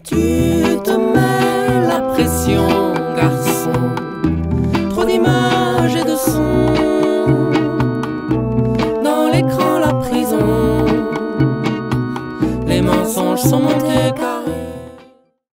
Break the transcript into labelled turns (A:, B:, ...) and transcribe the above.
A: Tu te mets la pression, garçon. Trop d'images et de sons. Dans l'écran, la prison. Les mensonges sont montés carrés.